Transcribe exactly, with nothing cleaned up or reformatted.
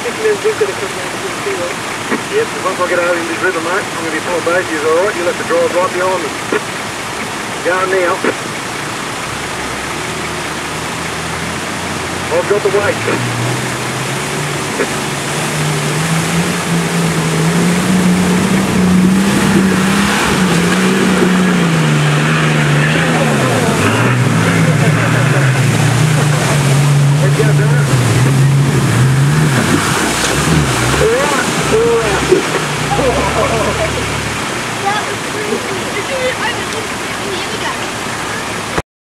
Yes, as once I get out in this rhythm, mate, I'm going to be pulling base. You're alright, you'll have to drive right behind me. Going now. I've got the weight.